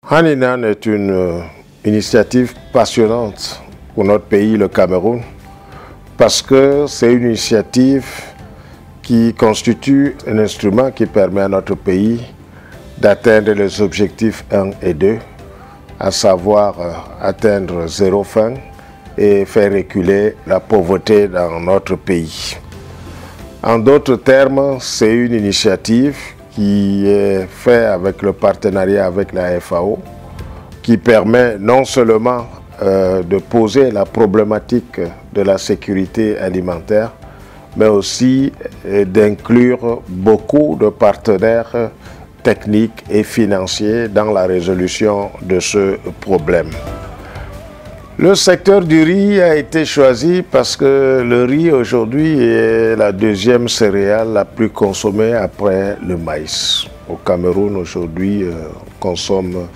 Haninan est une initiative passionnante pour notre pays, le Cameroun, parce que c'est une initiative qui constitue un instrument qui permet à notre pays d'atteindre les objectifs 1 et 2, à savoir atteindre zéro faim et faire reculer la pauvreté dans notre pays. En d'autres termes, c'est une initiative qui est faite avec le partenariat avec la FAO, qui permet non seulement de poser la problématique de la sécurité alimentaire, mais aussi d'inclure beaucoup de partenaires techniques et financiers dans la résolution de ce problème. Le secteur du riz a été choisi parce que le riz aujourd'hui est la deuxième céréale la plus consommée après le maïs. Au Cameroun aujourd'hui, on consomme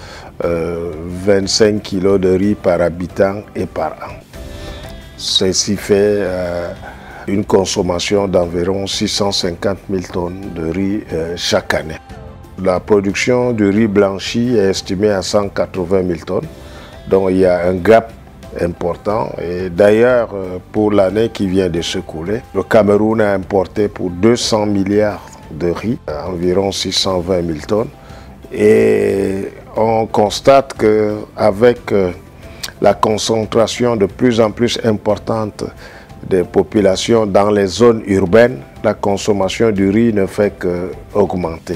25 kg de riz par habitant et par an. Ceci fait une consommation d'environ 650 000 tonnes de riz chaque année. La production du riz blanchi est estimée à 180 000 tonnes, donc il y a un gap important. Et d'ailleurs, pour l'année qui vient de s'écouler, le Cameroun a importé pour 200 milliards de riz, environ 620 000 tonnes. Et on constate qu'avec la concentration de plus en plus importante des populations dans les zones urbaines, la consommation du riz ne fait qu'augmenter.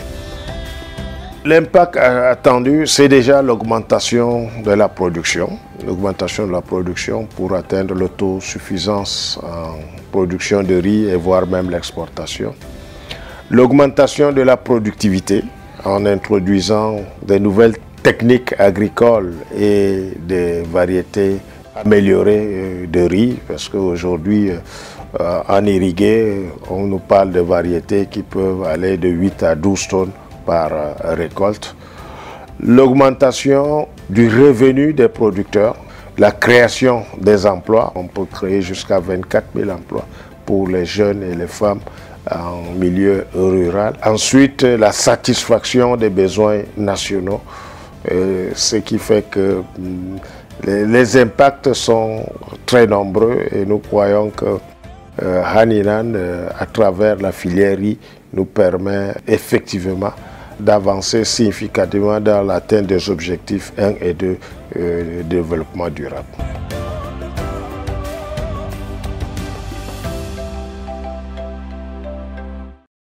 L'impact attendu, c'est déjà l'augmentation de la production. L'augmentation de la production pour atteindre l'autosuffisance en production de riz et voire même l'exportation. L'augmentation de la productivité en introduisant de nouvelles techniques agricoles et des variétés améliorées de riz, parce qu'aujourd'hui, en irrigué, on nous parle de variétés qui peuvent aller de 8 à 12 tonnes par récolte. L'augmentation du revenu des producteurs, la création des emplois, on peut créer jusqu'à 24 000 emplois pour les jeunes et les femmes en milieu rural. Ensuite, la satisfaction des besoins nationaux, ce qui fait que les impacts sont très nombreux et nous croyons que Haninan, à travers la filière riz, nous permet effectivement d'avancer significativement dans l'atteinte des objectifs 1 et 2 de développement durable.